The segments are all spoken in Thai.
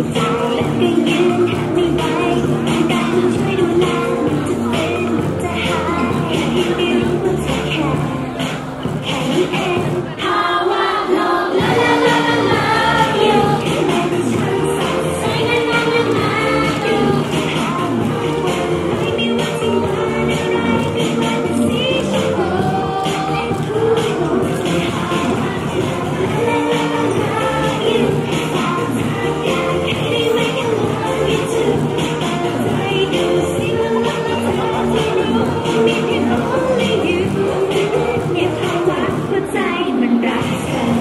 ใจและก็ยืนไม่ไหวการช่วยดูแลจะเป็นจะหาแค่ที่ไม่รู้ว่าเธอแค่นี้เองภาวะโลกลาลาลาลาลาอยู่ไม่ได้ฉันสดใสนานนานนานนานอยู่ภาวะวันไม่มีวันที่ว่าอะไรเป็นวันสีชมพูผู้คนจะหาลาลาลาลาอยู่ภาวะอยากให้ได้ไหมกันลองคิดถึงใจดูสิว่ามันจะรู้มีเพียง only you เนี่ยภาวะหัวใจมันรักเธอ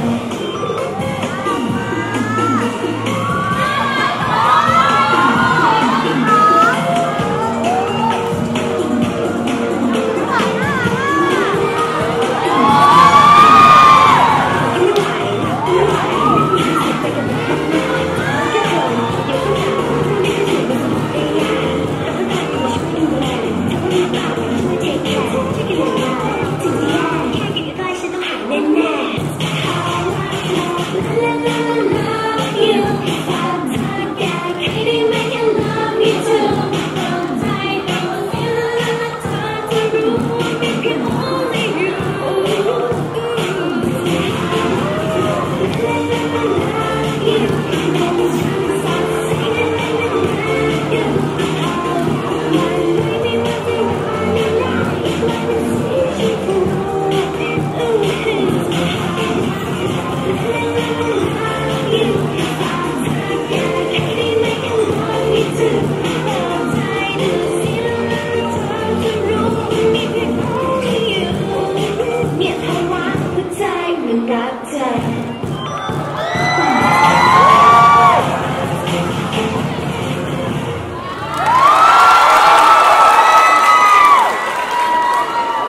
เนี่ยภาวะหัวใจมันรักเธอ